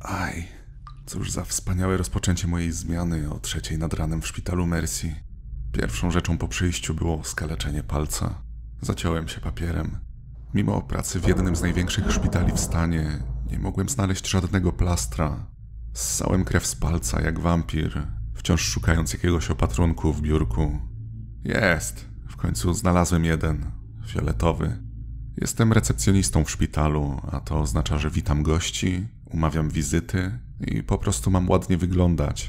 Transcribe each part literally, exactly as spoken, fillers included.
Aj, cóż za wspaniałe rozpoczęcie mojej zmiany o trzeciej nad ranem w szpitalu Mercy. Pierwszą rzeczą po przyjściu było skaleczenie palca. Zaciąłem się papierem. Mimo pracy w jednym z największych szpitali w stanie, nie mogłem znaleźć żadnego plastra. Ssałem krew z palca jak wampir, wciąż szukając jakiegoś opatrunku w biurku. Jest! W końcu znalazłem jeden, fioletowy. Jestem recepcjonistą w szpitalu, a to oznacza, że witam gości, umawiam wizyty i po prostu mam ładnie wyglądać.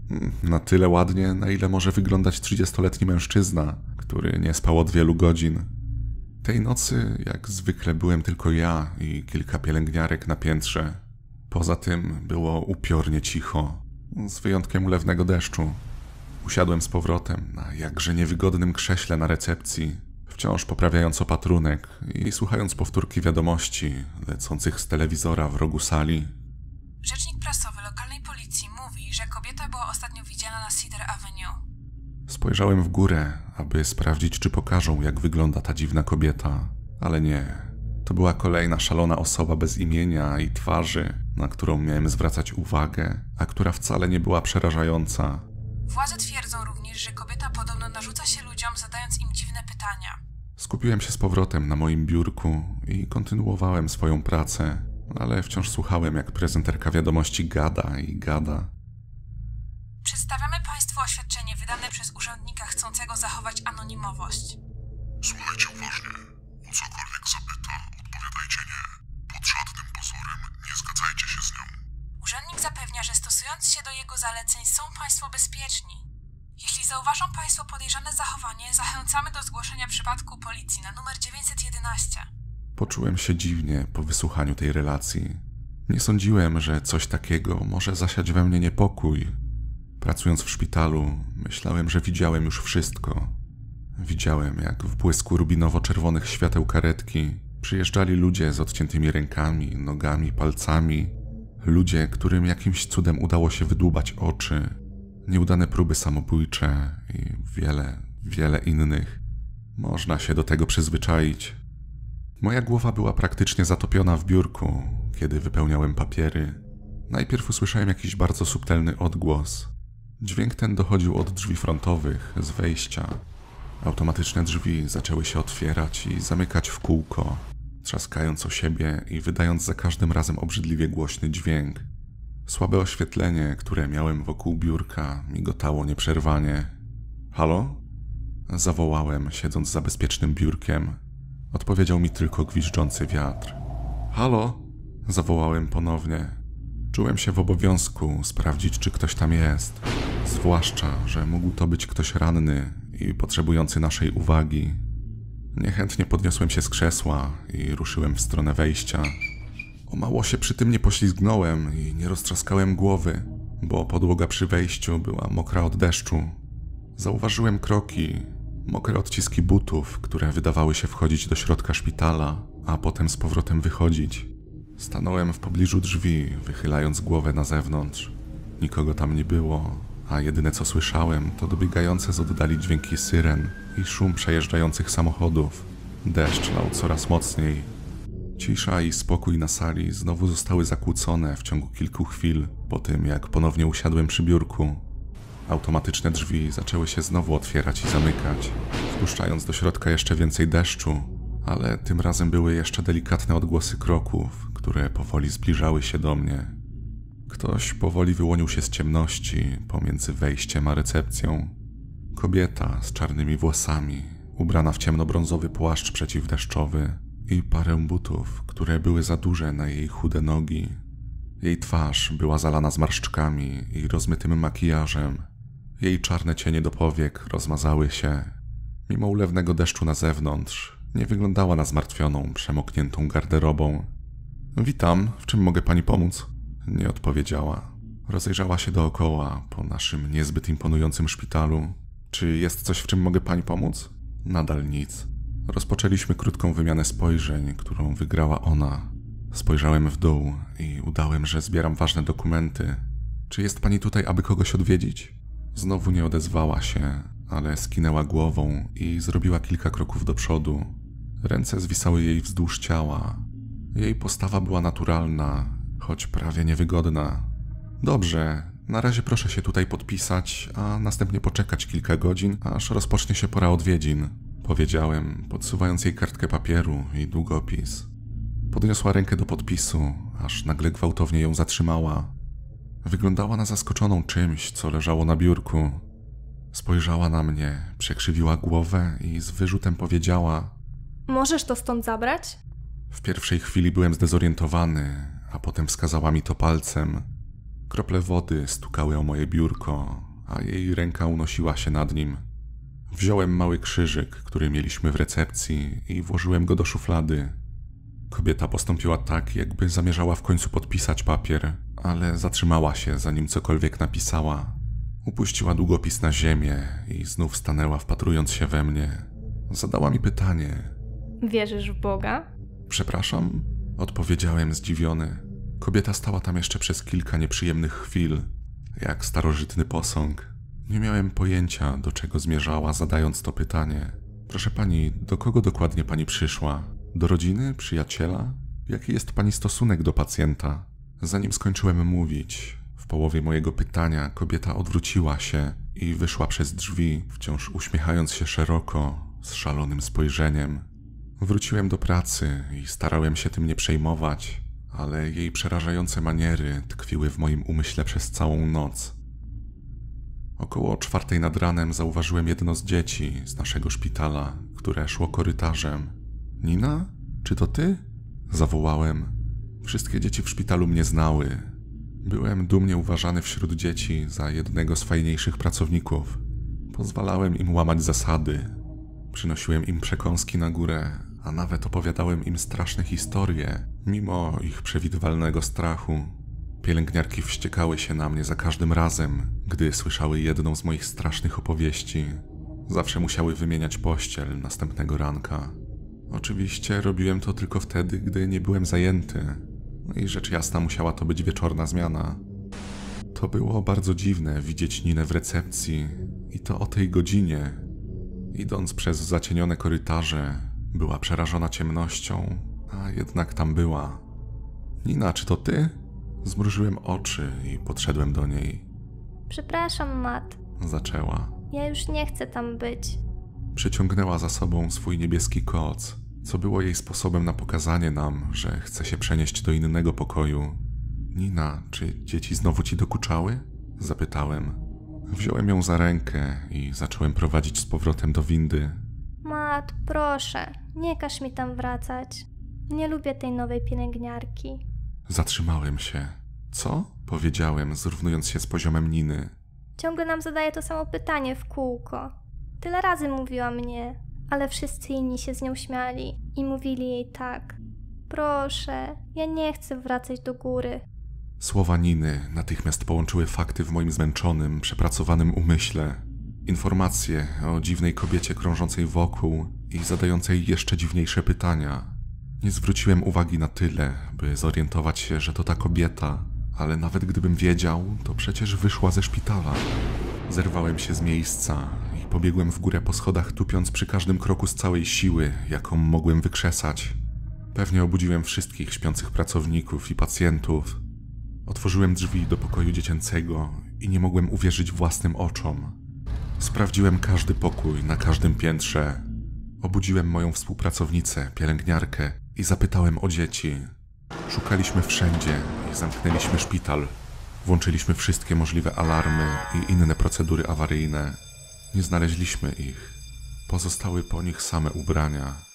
Na tyle ładnie, na ile może wyglądać trzydziestoletni mężczyzna, który nie spał od wielu godzin. Tej nocy, jak zwykle, byłem tylko ja i kilka pielęgniarek na piętrze. Poza tym było upiornie cicho, z wyjątkiem ulewnego deszczu. Usiadłem z powrotem na jakże niewygodnym krześle na recepcji, wciąż poprawiając opatrunek i słuchając powtórki wiadomości lecących z telewizora w rogu sali. Rzecznik prasowy lokalnej policji mówi, że kobieta była ostatnio widziana na Cedar Avenue. Spojrzałem w górę, aby sprawdzić, czy pokażą, jak wygląda ta dziwna kobieta, ale nie. To była kolejna szalona osoba bez imienia i twarzy, na którą miałem zwracać uwagę, a która wcale nie była przerażająca. Władze twierdzą również, że kobieta podobno narzuca się ludziom, zadając im dziwne pytania. Skupiłem się z powrotem na moim biurku i kontynuowałem swoją pracę, ale wciąż słuchałem, jak prezenterka wiadomości gada i gada. Przedstawiamy Państwu oświadczenie wydane przez urzędnika chcącego zachować anonimowość. Słuchajcie uważnie. O cokolwiek zapyta, odpowiadajcie nie. Pod żadnym pozorem nie zgadzajcie się z nią. Urzędnik zapewnia, że stosując się do jego zaleceń są Państwo bezpieczni. Jeśli zauważą Państwo podejrzane zachowanie, zachęcamy do zgłoszenia przypadku policji na numer dziewięćset jedenaście. Poczułem się dziwnie po wysłuchaniu tej relacji. Nie sądziłem, że coś takiego może zasiać we mnie niepokój. Pracując w szpitalu, myślałem, że widziałem już wszystko. Widziałem, jak w błysku rubinowo-czerwonych świateł karetki przyjeżdżali ludzie z odciętymi rękami, nogami, palcami. Ludzie, którym jakimś cudem udało się wydłubać oczy. Nieudane próby samobójcze i wiele, wiele innych. Można się do tego przyzwyczaić. Moja głowa była praktycznie zatopiona w biurku, kiedy wypełniałem papiery. Najpierw usłyszałem jakiś bardzo subtelny odgłos. Dźwięk ten dochodził od drzwi frontowych, z wejścia. Automatyczne drzwi zaczęły się otwierać i zamykać w kółko, trzaskając o siebie i wydając za każdym razem obrzydliwie głośny dźwięk. Słabe oświetlenie, które miałem wokół biurka, migotało nieprzerwanie. Halo? Zawołałem, siedząc za bezpiecznym biurkiem. Odpowiedział mi tylko gwiżdżący wiatr. Halo? Zawołałem ponownie. Czułem się w obowiązku sprawdzić, czy ktoś tam jest. Zwłaszcza, że mógł to być ktoś ranny i potrzebujący naszej uwagi. Niechętnie podniosłem się z krzesła i ruszyłem w stronę wejścia. O mało się przy tym nie poślizgnąłem i nie roztrzaskałem głowy, bo podłoga przy wejściu była mokra od deszczu. Zauważyłem kroki, mokre odciski butów, które wydawały się wchodzić do środka szpitala, a potem z powrotem wychodzić. Stanąłem w pobliżu drzwi, wychylając głowę na zewnątrz. Nikogo tam nie było, a jedyne co słyszałem to dobiegające z oddali dźwięki syren i szum przejeżdżających samochodów. Deszcz lał coraz mocniej. Cisza i spokój na sali znowu zostały zakłócone w ciągu kilku chwil po tym, jak ponownie usiadłem przy biurku. Automatyczne drzwi zaczęły się znowu otwierać i zamykać, wpuszczając do środka jeszcze więcej deszczu, ale tym razem były jeszcze delikatne odgłosy kroków, które powoli zbliżały się do mnie. Ktoś powoli wyłonił się z ciemności pomiędzy wejściem a recepcją. Kobieta z czarnymi włosami, ubrana w ciemnobrązowy płaszcz przeciwdeszczowy i parę butów, które były za duże na jej chude nogi. Jej twarz była zalana zmarszczkami i rozmytym makijażem. Jej czarne cienie do powiek rozmazały się. Mimo ulewnego deszczu na zewnątrz, nie wyglądała na zmartwioną, przemokniętą garderobą. Witam, w czym mogę pani pomóc? Nie odpowiedziała. Rozejrzała się dookoła po naszym niezbyt imponującym szpitalu. Czy jest coś, w czym mogę pani pomóc? Nadal nic. Rozpoczęliśmy krótką wymianę spojrzeń, którą wygrała ona. Spojrzałem w dół i udałem, że zbieram ważne dokumenty. Czy jest pani tutaj, aby kogoś odwiedzić? Znowu nie odezwała się, ale skinęła głową i zrobiła kilka kroków do przodu. Ręce zwisały jej wzdłuż ciała. Jej postawa była naturalna choć prawie niewygodna. Dobrze, na razie proszę się tutaj podpisać, a następnie poczekać kilka godzin, aż rozpocznie się pora odwiedzin, powiedziałem, podsuwając jej kartkę papieru i długopis. Podniosła rękę do podpisu, aż nagle gwałtownie ją zatrzymała. Wyglądała na zaskoczoną czymś, co leżało na biurku. Spojrzała na mnie, przekrzywiła głowę i z wyrzutem powiedziała: Możesz to stąd zabrać? W pierwszej chwili byłem zdezorientowany, a potem wskazała mi to palcem. Krople wody stukały o moje biurko, a jej ręka unosiła się nad nim. Wziąłem mały krzyżyk, który mieliśmy w recepcji, i włożyłem go do szuflady. Kobieta postąpiła tak, jakby zamierzała w końcu podpisać papier, ale zatrzymała się, zanim cokolwiek napisała. Upuściła długopis na ziemię i znów stanęła, wpatrując się we mnie. Zadała mi pytanie. Wierzysz w Boga? Przepraszam? Odpowiedziałem zdziwiony. Kobieta stała tam jeszcze przez kilka nieprzyjemnych chwil, jak starożytny posąg. Nie miałem pojęcia, do czego zmierzała, zadając to pytanie. Proszę pani, do kogo dokładnie pani przyszła? Do rodziny? Przyjaciela? Jaki jest pani stosunek do pacjenta? Zanim skończyłem mówić, w połowie mojego pytania kobieta odwróciła się i wyszła przez drzwi, wciąż uśmiechając się szeroko, z szalonym spojrzeniem. Wróciłem do pracy i starałem się tym nie przejmować, ale jej przerażające maniery tkwiły w moim umyśle przez całą noc. Około czwartej nad ranem zauważyłem jedno z dzieci z naszego szpitala, które szło korytarzem. Nina? Czy to ty? Zawołałem. Wszystkie dzieci w szpitalu mnie znały. Byłem dumnie uważany wśród dzieci za jednego z fajniejszych pracowników. Pozwalałem im łamać zasady. Przynosiłem im przekąski na górę, a nawet opowiadałem im straszne historie, mimo ich przewidywalnego strachu. Pielęgniarki wściekały się na mnie za każdym razem, gdy słyszały jedną z moich strasznych opowieści. Zawsze musiały wymieniać pościel następnego ranka. Oczywiście robiłem to tylko wtedy, gdy nie byłem zajęty. No i rzecz jasna musiała to być wieczorna zmiana. To było bardzo dziwne widzieć Ninę w recepcji i to o tej godzinie. Idąc przez zacienione korytarze, była przerażona ciemnością, a jednak tam była. Nina, czy to ty? Zmrużyłem oczy i podszedłem do niej. Przepraszam, Matt. Zaczęła. Ja już nie chcę tam być. Przyciągnęła za sobą swój niebieski koc, co było jej sposobem na pokazanie nam, że chce się przenieść do innego pokoju. Nina, czy dzieci znowu ci dokuczały? Zapytałem. Wziąłem ją za rękę i zacząłem prowadzić z powrotem do windy. Matt, proszę, nie każ mi tam wracać. Nie lubię tej nowej pielęgniarki. Zatrzymałem się. Co? Powiedziałem, zrównując się z poziomem Niny. Ciągle nam zadaje to samo pytanie w kółko. Tyle razy mówiła mnie, ale wszyscy inni się z nią śmiali i mówili jej tak. Proszę, ja nie chcę wracać do góry. Słowa Niny natychmiast połączyły fakty w moim zmęczonym, przepracowanym umyśle. Informacje o dziwnej kobiecie krążącej wokół i zadającej jeszcze dziwniejsze pytania. Nie zwróciłem uwagi na tyle, by zorientować się, że to ta kobieta, ale nawet gdybym wiedział, to przecież wyszła ze szpitala. Zerwałem się z miejsca i pobiegłem w górę po schodach, tupiąc przy każdym kroku z całej siły, jaką mogłem wykrzesać. Pewnie obudziłem wszystkich śpiących pracowników i pacjentów. Otworzyłem drzwi do pokoju dziecięcego i nie mogłem uwierzyć własnym oczom. Sprawdziłem każdy pokój na każdym piętrze. Obudziłem moją współpracownicę, pielęgniarkę i zapytałem o dzieci. Szukaliśmy wszędzie i zamknęliśmy szpital. Włączyliśmy wszystkie możliwe alarmy i inne procedury awaryjne. Nie znaleźliśmy ich. Pozostały po nich same ubrania.